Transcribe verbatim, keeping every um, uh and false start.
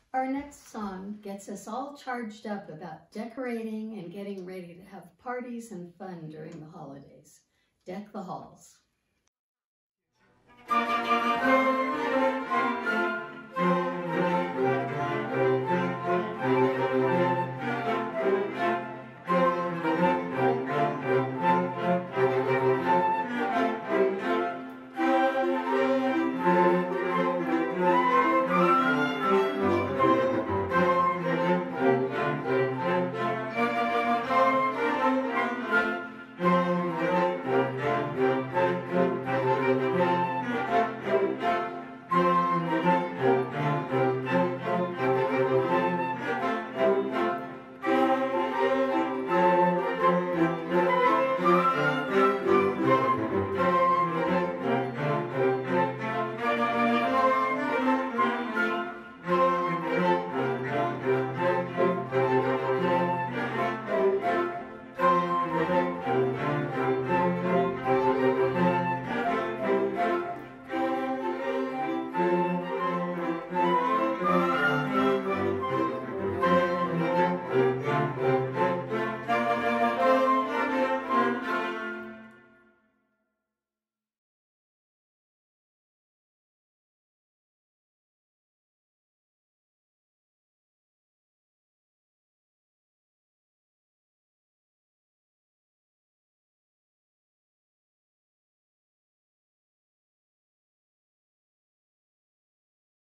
Our next song gets us all charged up about decorating and getting ready to have parties and fun during the holidays. Deck the Halls.